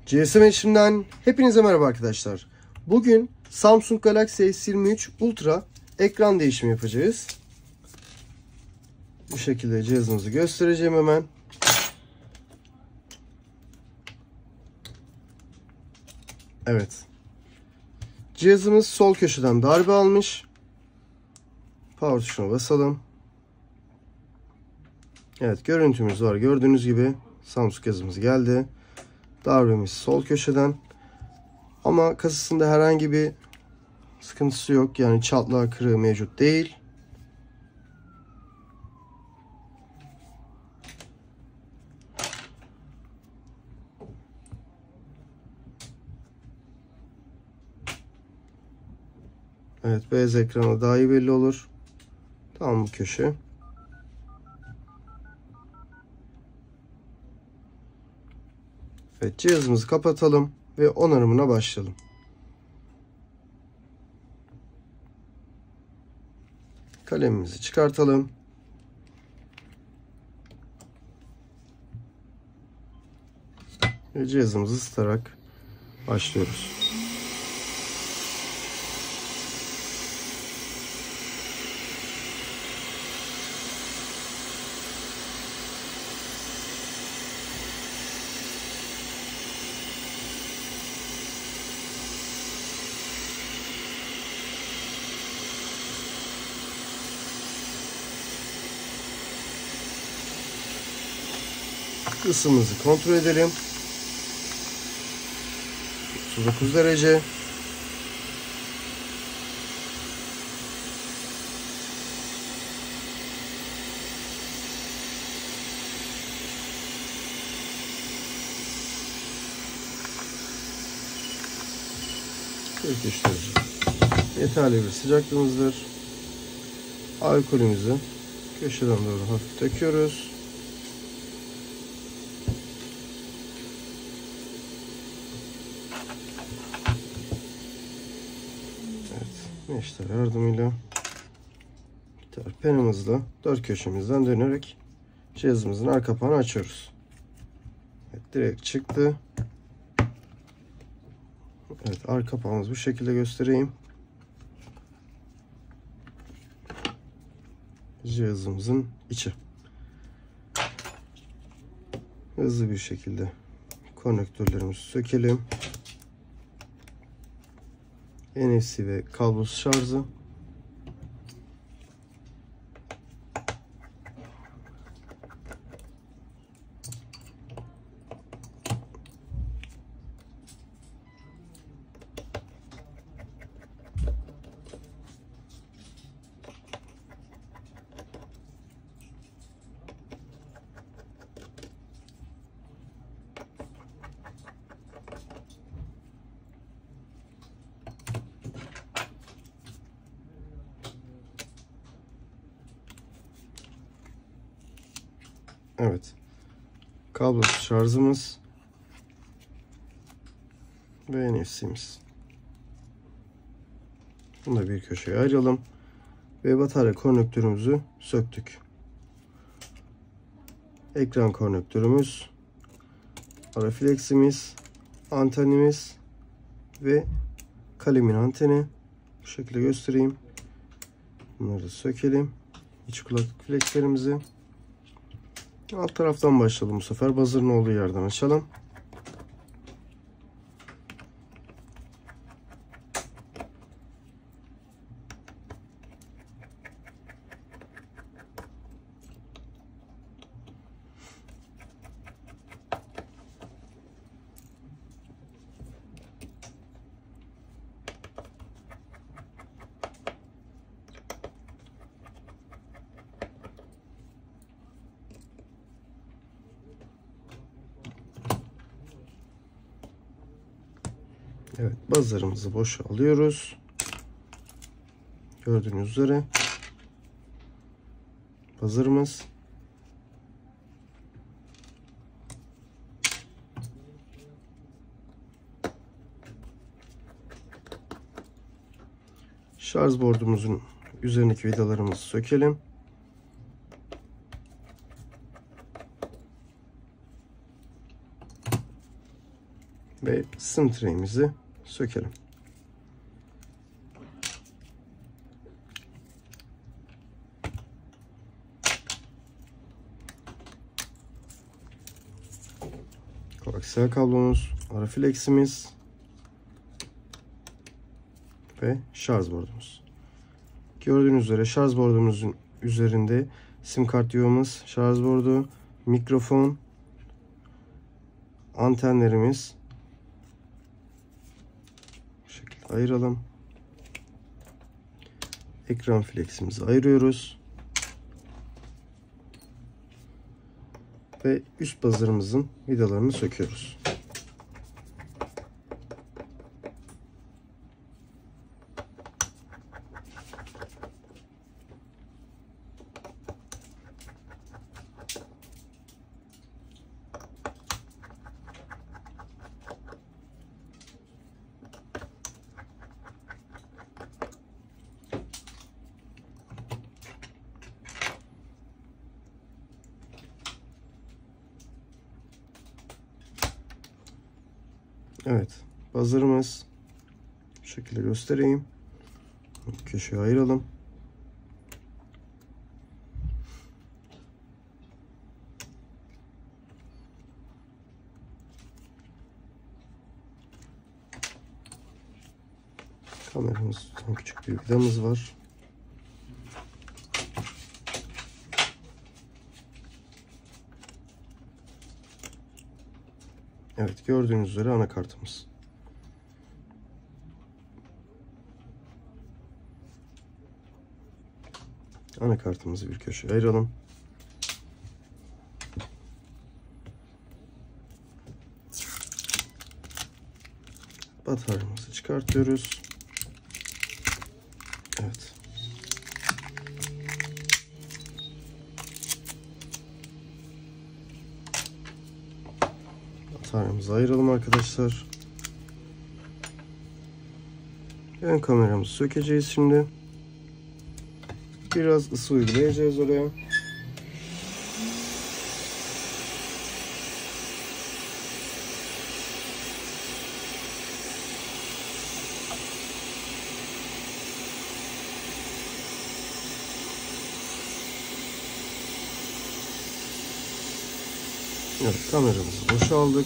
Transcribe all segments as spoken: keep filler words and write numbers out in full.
G S M Erişim'den hepinize merhaba arkadaşlar. Bugün Samsung Galaxy S yirmi üç Ultra ekran değişimi yapacağız. Bu şekilde cihazımızı göstereceğim hemen. Evet. Cihazımız sol köşeden darbe almış. Power tuşuna basalım. Evet, görüntümüz var. Gördüğünüz gibi Samsung yazımız geldi. Darbemiz sol köşeden. Ama kasasında herhangi bir sıkıntısı yok. Yani çatlağı kırığı mevcut değil. Evet, beyaz ekrana daha iyi belli olur. Tam bu köşe. Evet, cihazımızı kapatalım ve onarımına başlayalım. Kalemimizi çıkartalım. Ve cihazımızı ısıtarak başlıyoruz. Isımızı kontrol edelim. otuz dokuz derece. kırk üç derece. Yeterli bir sıcaklığımızdır. Alkolümüzü köşeden doğru hafif döküyoruz. Meşler yardımıyla penimizle dört köşemizden dönerek cihazımızın arka kapağını açıyoruz. Evet, direkt çıktı. Evet, arka kapağımızı bu şekilde göstereyim. Cihazımızın içi. Hızlı bir şekilde konnektörlerimizi sökelim. N F C ve kablosuz şarjı. Evet. Kablosuz şarjımız ve N F C'miz. Bunu da bir köşeye ayıralım. Ve batarya konnektörümüzü söktük. Ekran konnektörümüz, refleksimiz, antenimiz ve kalemin anteni. Bu şekilde göstereyim. Bunları da sökelim. İç kulaklık flekslerimizi. Alt taraftan başlayalım bu sefer. Buzzer'ın olduğu yerden açalım. Evet, buzzer'ımızı boşa alıyoruz. Gördüğünüz üzere buzzer'ımız. Şarj bordumuzun üzerindeki vidalarımızı sökelim. Ve sim tray'imizi sökelim. Koaksiyel kablomuz, ara fleximiz ve şarj bordumuz. Gördüğünüz üzere şarj bordumuzun üzerinde sim kart yuvamız, şarj bordu, mikrofon, antenlerimiz. Bu şekilde ayıralım. Ekran fleximizi ayırıyoruz. Ve üst buzzer'ımızın vidalarını söküyoruz. Evet, buzzer'ımız bu şekilde göstereyim. Köşeye ayıralım. Kameramız, küçük bir vidamız var. Evet, gördüğünüz üzere anakartımız. Anakartımızı bir köşeye ayıralım. Bataryamızı çıkartıyoruz. Evet. Bataryamızı ayıralım arkadaşlar. Ön kameramızı sökeceğiz şimdi. Biraz ısı uygulayacağız oraya. Evet, kameramızı boşaldık.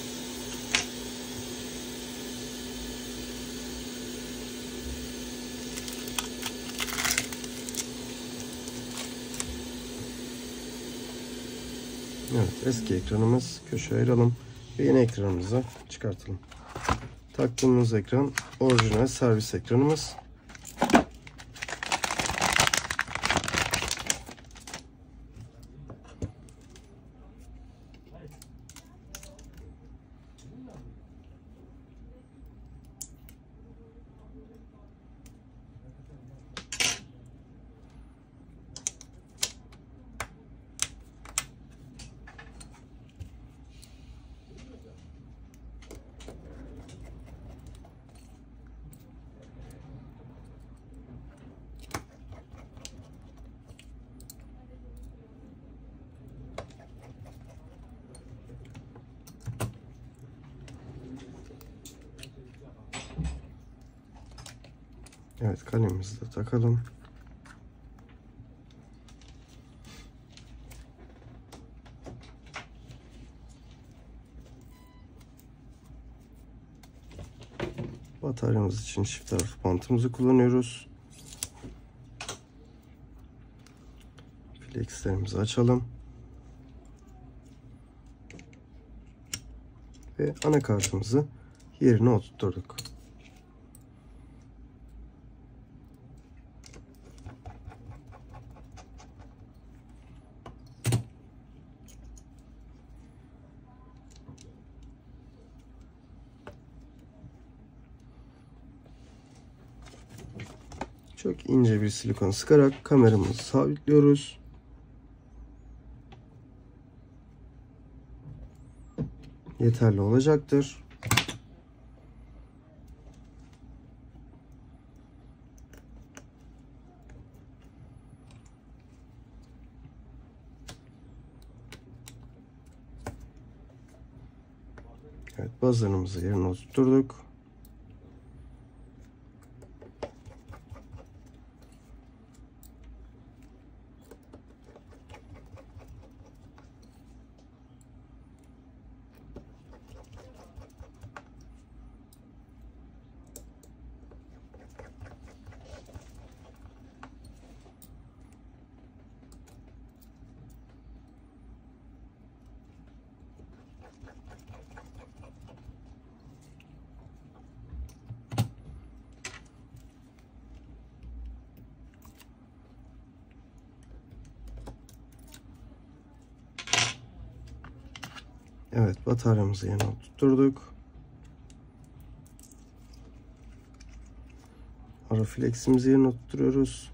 Evet, eski ekranımız, köşeye ayıralım ve yeni ekranımızı çıkartalım. Taktığımız ekran orijinal servis ekranımız. Evet, kalemimizi de takalım. Bataryamız için çift taraflı bantımızı kullanıyoruz. Flexlerimizi açalım. Ve anakartımızı yerine oturtturduk. Çok ince bir silikon sıkarak kameramızı sabitliyoruz. Yeterli olacaktır. Evet, buzzer'ımızı yerine oturtturduk. Evet, bataryamızı yerine oturtturduk. Ara fleximizi yerine oturtuyoruz.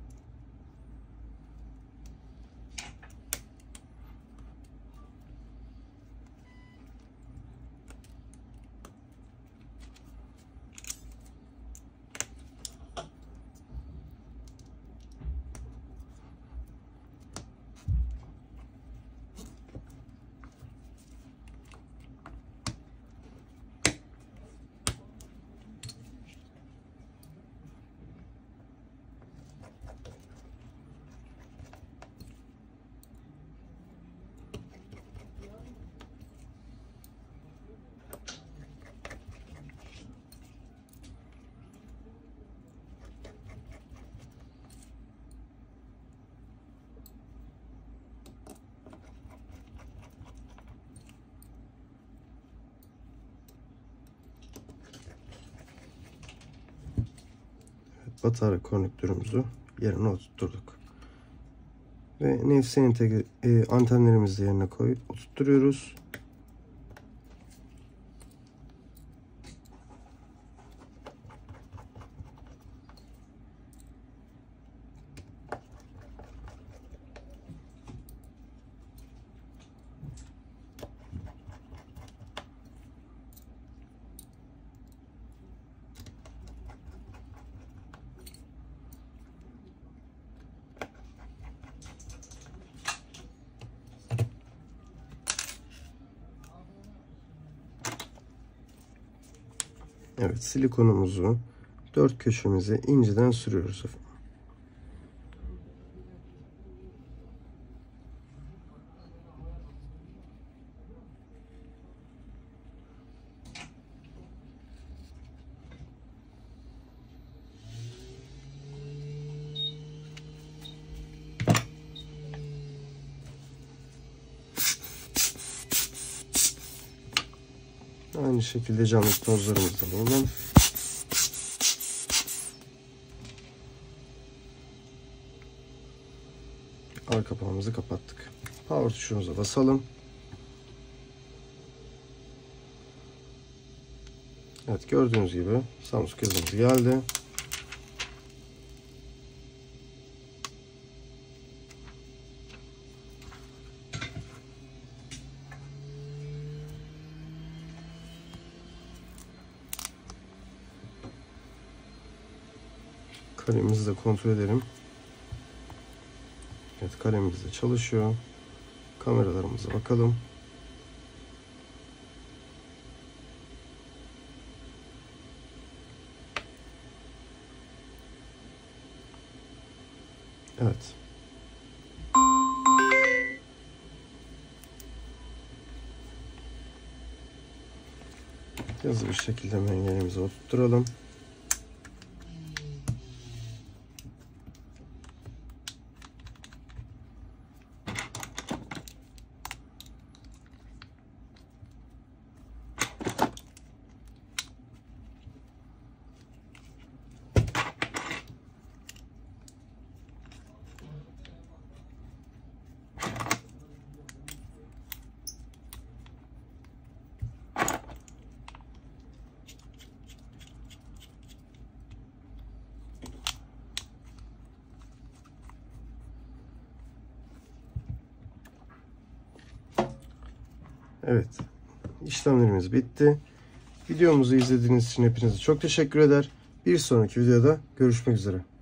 Batarya konnektörümüzü yerine oturtturduk. Ve N F C entegre e, antenlerimizi yerine koyup oturtturuyoruz. Evet, silikonumuzu dört köşemize inceden sürüyoruz. Aynı şekilde camlı tozlarımızdan alalım. Arka kapağımızı kapattık. Power tuşumuza basalım. Evet, gördüğünüz gibi Samsung yazımız geldi. Kalemimizi de kontrol edelim. Evet, kalemimiz de çalışıyor. Kameralarımıza bakalım. Evet. Hızlı bir şekilde mengenimizi oturtturalım. Evet, işlemlerimiz bitti. Videomuzu izlediğiniz için hepinize çok teşekkür eder. Bir sonraki videoda görüşmek üzere.